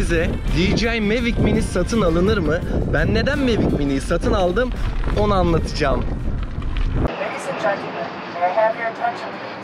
size DJI Mavic Mini satın alınır mı? Ben neden Mavic Mini'yi satın aldım onu anlatacağım. Ladies and gentlemen, may I have your attention please?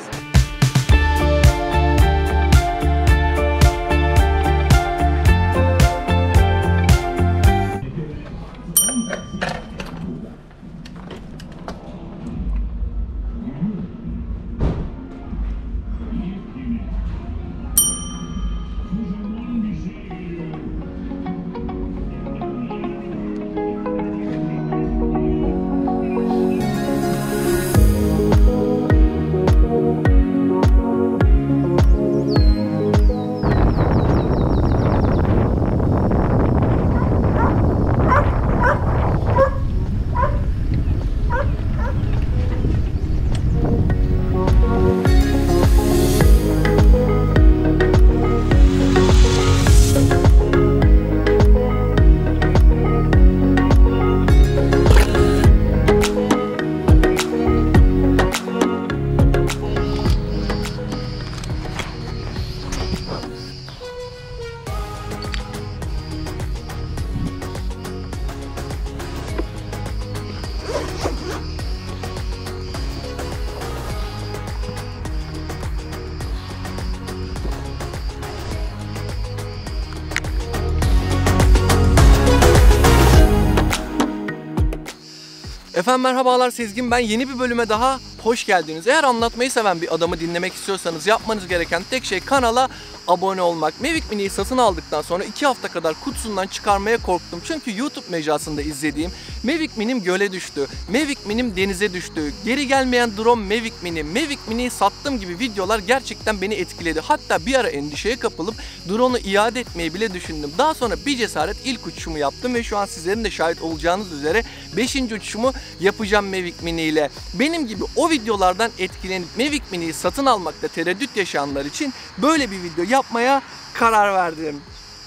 Efendim merhabalar, Sezgin ben. Yeni bir bölüme daha hoş geldiniz. Eğer anlatmayı seven bir adamı dinlemek istiyorsanız yapmanız gereken tek şey kanala abone olmak. Mavic Mini'yi satın aldıktan sonra 2 hafta kadar kutusundan çıkarmaya korktum. Çünkü YouTube mecrasında izlediğim Mavic Mini'm göle düştü, Mavic Mini'm denize düştü, geri gelmeyen drone Mavic Mini, Mavic Mini'yi sattım gibi videolar gerçekten beni etkiledi. Hatta bir ara endişeye kapılıp drone'u iade etmeyi bile düşündüm. Daha sonra bir cesaret ilk uçuşumu yaptım ve şu an sizlerin de şahit olacağınız üzere 5. uçuşumu yapacağım Mavic Mini ile. Benim gibi o videolardan etkilenip Mavic Mini'yi satın almakta tereddüt yaşayanlar için böyle bir video yapmaya karar verdim.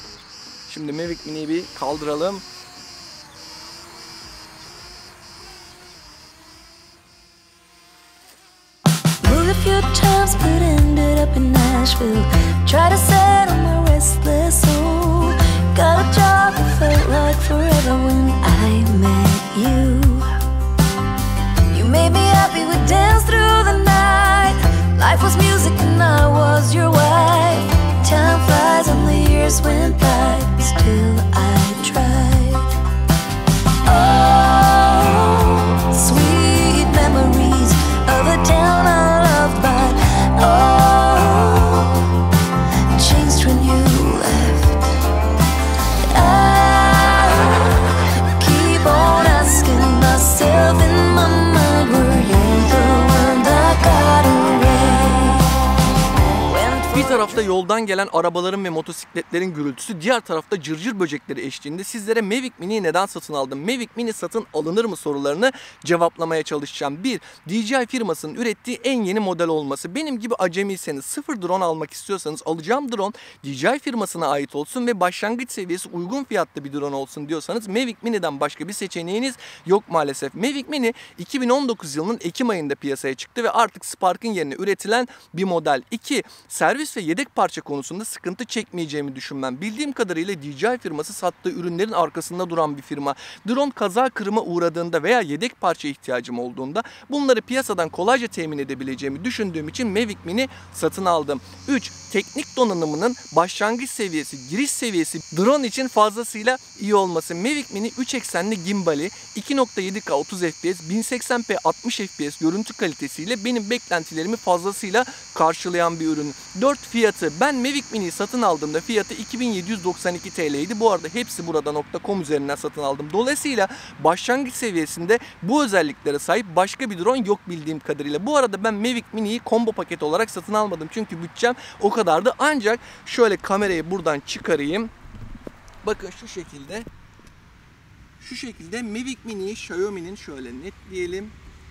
Şimdi Mavic Mini'yi bir kaldıralım. Moved a few times but ended up in Nashville. Tried to settle my restless soul. Got a job that felt like forever when I met you. You made me happy, we danced through the night. Life was music and I was your wife. Time flies and the years went by, but still I tried. Oh, sweet memories of a town I loved, but oh, changed when you left. I keep on asking myself in my mind, were you the one that got away? Bir tarafta yoldan gelen arabaların ve motosikletlerin gürültüsü, diğer tarafta cırcır böcekleri eşliğinde sizlere Mavic Mini'yi neden satın aldım, Mavic Mini satın alınır mı sorularını cevaplamaya çalışacağım. 1. DJI firmasının ürettiği en yeni model olması. Benim gibi acemiyseniz, sıfır drone almak istiyorsanız, alacağım drone DJI firmasına ait olsun ve başlangıç seviyesi uygun fiyatlı bir drone olsun diyorsanız Mavic Mini'den başka bir seçeneğiniz yok maalesef. Mavic Mini 2019 yılının Ekim ayında piyasaya çıktı ve artık Spark'ın yerine üretilen bir model. 2. Servis ve yedek parça konusunda sıkıntı çekmeyeceğimi düşünmem. Bildiğim kadarıyla DJI firması sattığı ürünlerin arkasında duran bir firma. Drone kaza kırıma uğradığında veya yedek parça ihtiyacım olduğunda bunları piyasadan kolayca temin edebileceğimi düşündüğüm için Mavic Mini satın aldım. 3. Teknik donanımının başlangıç seviyesi, giriş seviyesi drone için fazlasıyla iyi olması. Mavic Mini 3 eksenli gimbali, 2.7K 30 FPS, 1080p 60 FPS görüntü kalitesiyle benim beklentilerimi fazlasıyla karşılayan bir ürün. 4. Fiyatı. Ben Mavic Mini'yi satın aldığımda fiyatı 2792 TL'ydi. Bu arada hepsi burada.com üzerinden satın aldım. Dolayısıyla başlangıç seviyesinde bu özelliklere sahip başka bir drone yok bildiğim kadarıyla. Bu arada ben Mavic Mini'yi combo paket olarak satın almadım. Çünkü bütçem o kadardı. Ancak şöyle kamerayı buradan çıkarayım. Bakın şu şekilde. Şu şekilde Mavic Mini'yi Xiaomi'nin şöyle netleyelim.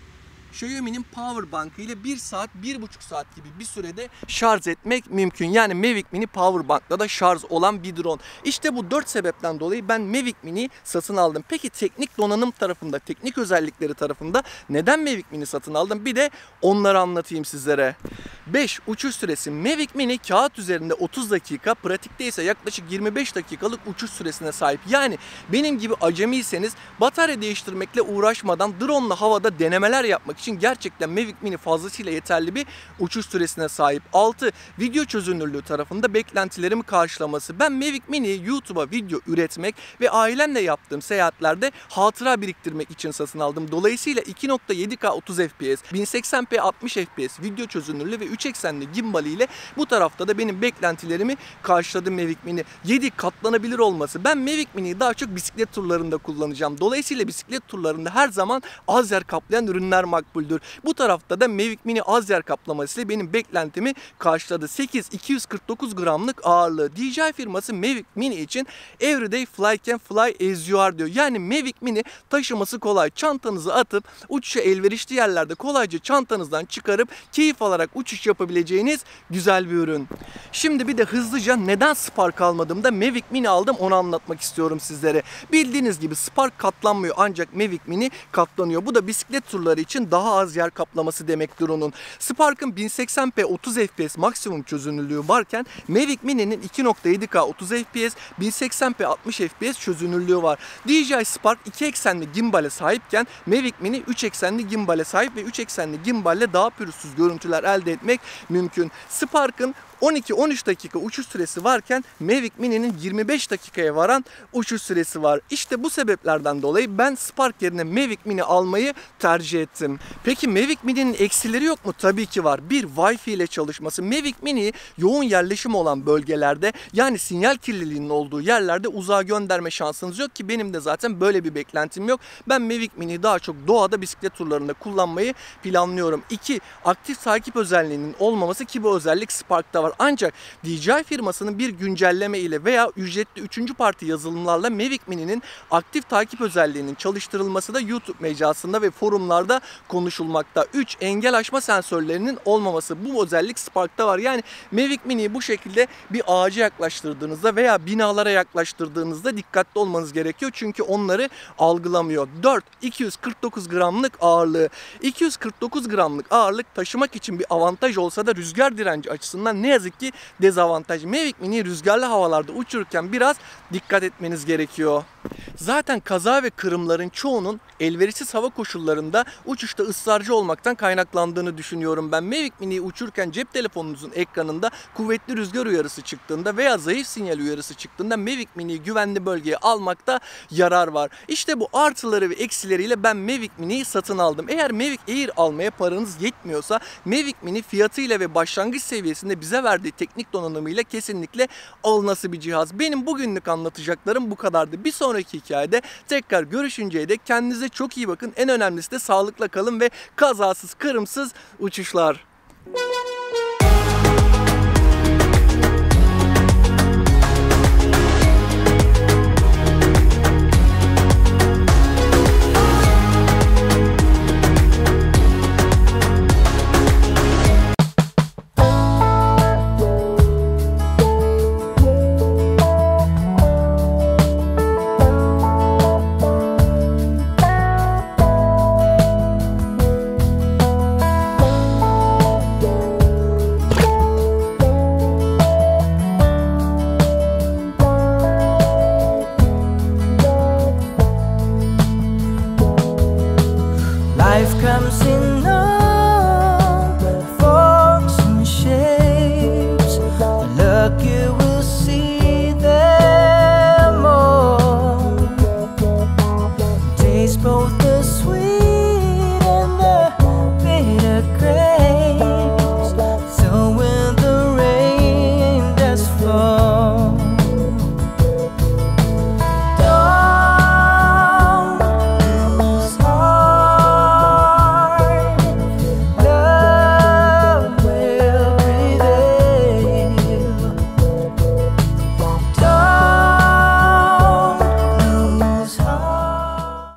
Xiaomi'nin power bankı ile 1 saat, 1,5 saat gibi bir sürede şarj etmek mümkün. Yani Mavic Mini power bankla da şarj olan bir drone. İşte bu 4 sebepten dolayı ben Mavic Mini'yi satın aldım. Peki teknik donanım tarafında, teknik özellikleri tarafında neden Mavic Mini satın aldım? Bir de onları anlatayım sizlere. 5. Uçuş süresi. Mavic Mini kağıt üzerinde 30 dakika, pratikte ise yaklaşık 25 dakikalık uçuş süresine sahip. Yani benim gibi acemiyseniz batarya değiştirmekle uğraşmadan drone'la havada denemeler yapmak için gerçekten Mavic Mini fazlasıyla yeterli bir uçuş süresine sahip. 6. Video çözünürlüğü tarafında beklentilerimi karşılaması. Ben Mavic Mini'yi YouTube'a video üretmek ve ailemle yaptığım seyahatlerde hatıra biriktirmek için satın aldım. Dolayısıyla 2.7K 30 FPS, 1080p 60 FPS video çözünürlüğü ve 3 eksenli gimbal ile bu tarafta da benim beklentilerimi karşıladı Mavic Mini. 7. Katlanabilir olması. Ben Mavic Mini'yi daha çok bisiklet turlarında kullanacağım. Dolayısıyla bisiklet turlarında her zaman az yer kaplayan ürünler makbuldür. Bu tarafta da Mavic Mini az yer kaplamasıyla benim beklentimi karşıladı. 8. 249 gramlık ağırlığı. DJI firması Mavic Mini için Everyday Fly Can Fly As You Are diyor. Yani Mavic Mini taşıması kolay. Çantanızı atıp uçuşa elverişli yerlerde kolayca çantanızdan çıkarıp keyif alarak uçuş yapabileceğiniz güzel bir ürün. Şimdi bir de hızlıca neden Spark almadım da Mavic Mini aldım onu anlatmak istiyorum sizlere. Bildiğiniz gibi Spark katlanmıyor ancak Mavic Mini katlanıyor. Bu da bisiklet turları için daha az yer kaplaması demektir onun. Spark'ın 1080p 30 FPS maksimum çözünürlüğü varken Mavic Mini'nin 2.7K 30 FPS, 1080p 60 FPS çözünürlüğü var. DJI Spark 2 eksenli gimbale sahipken Mavic Mini 3 eksenli gimbale sahip ve 3 eksenli gimballe daha pürüzsüz görüntüler elde etmek mümkün. Spark'ın 12-13 dakika uçuş süresi varken Mavic Mini'nin 25 dakikaya varan uçuş süresi var. İşte bu sebeplerden dolayı ben Spark yerine Mavic Mini almayı tercih ettim. Peki Mavic Mini'nin eksileri yok mu? Tabii ki var. Bir, Wi-Fi ile çalışması. Mavic Mini'yi yoğun yerleşim olan bölgelerde, yani sinyal kirliliğinin olduğu yerlerde uzağa gönderme şansınız yok ki benim de zaten böyle bir beklentim yok. Ben Mavic Mini'yi daha çok doğada bisiklet turlarında kullanmayı planlıyorum. 2, aktif takip özelliğinin olmaması ki bu özellik Spark'ta var. Ancak DJI firmasının bir güncelleme ile veya ücretli 3. parti yazılımlarla Mavic Mini'nin aktif takip özelliğinin çalıştırılması da YouTube mecrasında ve forumlarda konuşulmakta. 3, engel aşma sensörlerinin olmaması. Bu özellik Spark'ta var. Yani Mavic Mini'yi bu şekilde bir ağaca yaklaştırdığınızda veya binalara yaklaştırdığınızda dikkatli olmanız gerekiyor. Çünkü onları algılamıyor. 4, 249 gramlık ağırlığı. 249 gramlık ağırlık taşımak için bir avantaj olsa da rüzgar direnci açısından ne yazık ki dezavantaj. Mavic Mini rüzgarlı havalarda uçururken biraz dikkat etmeniz gerekiyor. Zaten kaza ve kırımların çoğunun elverişsiz hava koşullarında uçuşta ısrarcı olmaktan kaynaklandığını düşünüyorum ben. Mavic Mini'yi uçururken cep telefonunuzun ekranında kuvvetli rüzgar uyarısı çıktığında veya zayıf sinyal uyarısı çıktığında Mavic Mini'yi güvenli bölgeye almakta yarar var. İşte bu artıları ve eksileriyle ben Mavic Mini'yi satın aldım. Eğer Mavic Air almaya paranız yetmiyorsa Mavic Mini fiyatıyla ve başlangıç seviyesinde bize verdiği teknik donanımıyla kesinlikle alınası bir cihaz. Benim bugünlük anlatacaklarım bu kadardı. Bir sonraki hikayede tekrar görüşünceye dek kendinize çok iyi bakın. En önemlisi de sağlıkla kalın ve kazasız kırımsız uçuşlar. Life comes in all forms and shapes. The luck you